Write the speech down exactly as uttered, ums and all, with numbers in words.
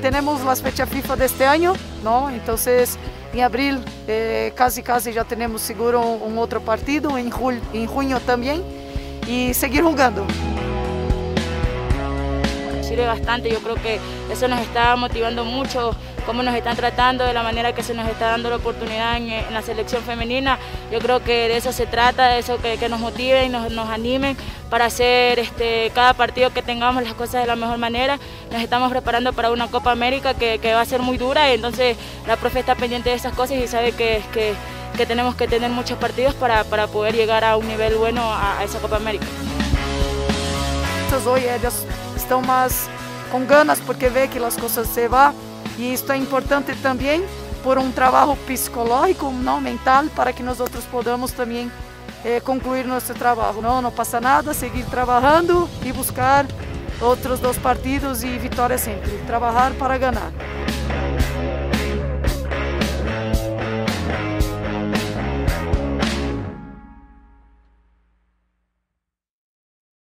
tenemos las fechas FIFA de este año, ¿no? Entonces en abril eh, casi casi ya tenemos seguro un, un otro partido, en, jul en junio también, y seguir jugando. Sirve bastante, yo creo que eso nos está motivando mucho, cómo nos están tratando, de la manera que se nos está dando la oportunidad en, en la selección femenina. Yo creo que de eso se trata, de eso que, que nos motiven, nos, nos animen para hacer este, cada partido que tengamos las cosas de la mejor manera. Nos estamos preparando para una Copa América que, que va a ser muy dura, y entonces la profe está pendiente de esas cosas y sabe que, que, que tenemos que tener muchos partidos para, para poder llegar a un nivel bueno a, a esa Copa América. Hoy ellos estão mais com ganas porque vê que as coisas se vão, e isto é importante também por um trabalho psicológico, não mental, para que nós outros podamos também eh, concluir nosso trabalho. Não, não passa nada, seguir trabalhando e buscar outros dois partidos e vitória sempre. Trabalhar para ganhar.